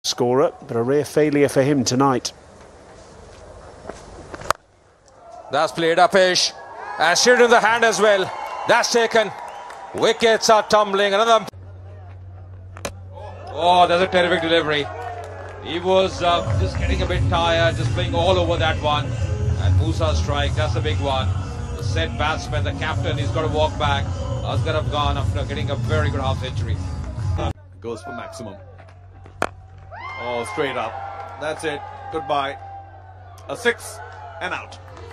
scorer, but a rare failure for him tonight. That's played up-ish. And shielded in the hand as well. That's taken. Wickets are tumbling. Another. Oh, that's a terrific delivery. He was just getting a bit tired, just playing all over that one. And Musa strike, that's a big one. The set batsman, the captain, he's got to walk back. Asghar Afghan after getting a very good half century. Goes for maximum. Oh, straight up. That's it. Goodbye. A 6 and out.